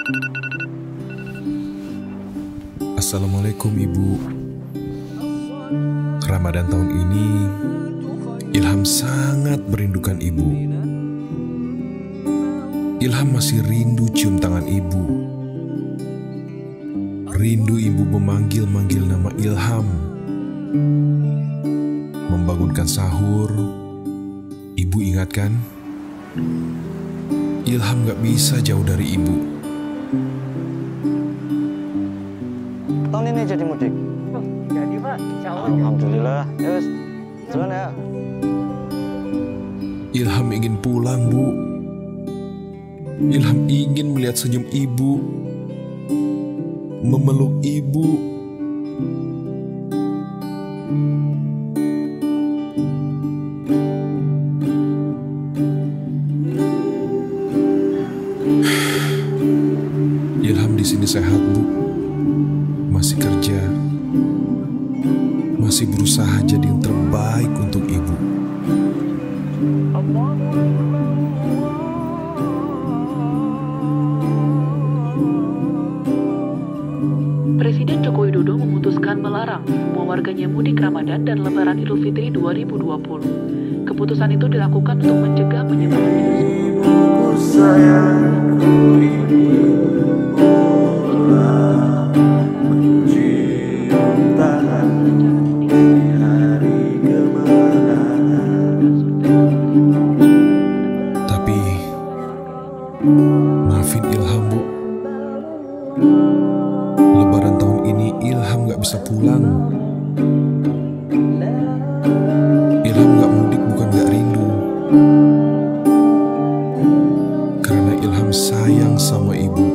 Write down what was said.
Assalamualaikum Ibu. Ramadan tahun ini Ilham sangat merindukan Ibu. Ilham masih rindu cium tangan Ibu. Rindu Ibu memanggil-manggil nama Ilham. Membangunkan sahur, Ibu ingatkan, Ilham gak bisa jauh dari Ibu. Tahun ini jadi mudik? Jadi Pak, insya Allah. Alhamdulillah. Ya wes, jalan ya. Ilham ingin pulang, Bu. Ilham ingin melihat senyum Ibu, memeluk Ibu. Ilham di sini sehat, Bu. Masih kerja, masih berusaha jadi yang terbaik untuk Ibu. Presiden Joko Widodo memutuskan melarang semua warganya mudik Ramadan dan Lebaran Idul Fitri 2020. Keputusan itu dilakukan untuk mencegah penyebaran virus. Tapi, maafin Ilham, Bu. Lebaran tahun ini Ilham gak bisa pulang. Ilham gak mudik bukan gak rindu. Karena Ilham sayang sama Ibu.